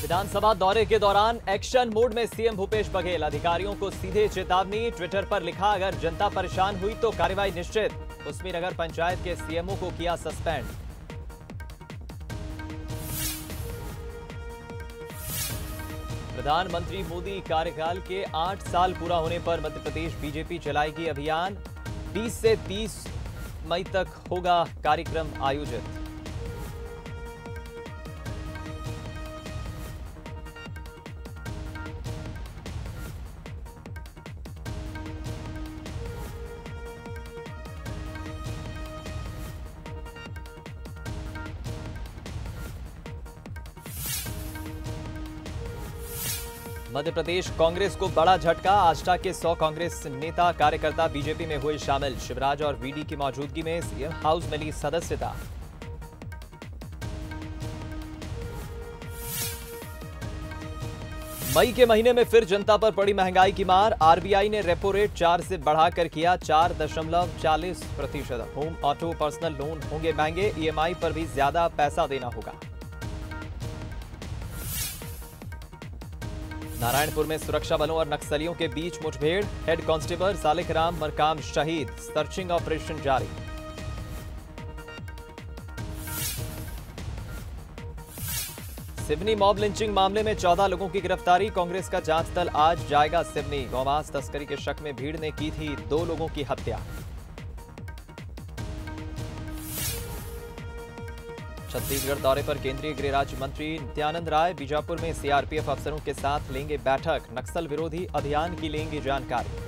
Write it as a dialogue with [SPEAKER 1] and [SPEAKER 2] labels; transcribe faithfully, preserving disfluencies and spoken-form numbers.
[SPEAKER 1] विधानसभा दौरे के दौरान एक्शन मोड में सीएम भूपेश बघेल। अधिकारियों को सीधे चेतावनी। ट्विटर पर लिखा, अगर जनता परेशान हुई तो कार्रवाई निश्चित। उस्मी नगर पंचायत के सीएमओ को किया सस्पेंड। प्रधानमंत्री मोदी कार्यकाल के आठ साल पूरा होने पर मध्य प्रदेश बीजेपी चलाएगी अभियान। बीस से तीस मई तक होगा कार्यक्रम आयोजित। मध्य प्रदेश कांग्रेस को बड़ा झटका। आष्टा के सौ कांग्रेस नेता कार्यकर्ता बीजेपी में हुए शामिल। शिवराज और वीडी की मौजूदगी में सीएम हाउस मिली सदस्यता। मई के महीने में फिर जनता पर पड़ी महंगाई की मार। आरबीआई ने रेपो रेट चार से बढ़ाकर किया चार दशमलव चालीस प्रतिशत। होम, ऑटो, पर्सनल लोन होंगे महंगे। ईएमआई पर भी ज्यादा पैसा देना होगा। नारायणपुर में सुरक्षा बलों और नक्सलियों के बीच मुठभेड़। हेड कांस्टेबल सालिक राम मरकाम शहीद। सर्चिंग ऑपरेशन जारी। सिवनी मॉब लिंचिंग मामले में चौदह लोगों की गिरफ्तारी। कांग्रेस का जांच दल आज जाएगा सिवनी। गौमांस तस्करी के शक में भीड़ ने की थी दो लोगों की हत्या। छत्तीसगढ़ दौरे पर केंद्रीय गृह राज्य मंत्री नित्यानंद राय। बीजापुर में सीआरपीएफ अफसरों के साथ लेंगे बैठक। नक्सल विरोधी अभियान की लेंगे जानकारी।